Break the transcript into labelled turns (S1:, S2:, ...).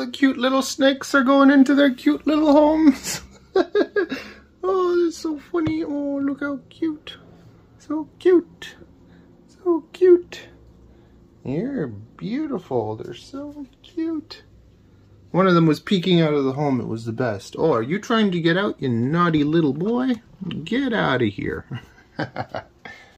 S1: the cute little snakes are going into their cute little homes. Oh, that's so funny. Oh, look how cute. So cute. So cute. You're beautiful. They're so cute. One of them was peeking out of the home. It was the best. Oh, are you trying to get out, you naughty little boy? Get out of here.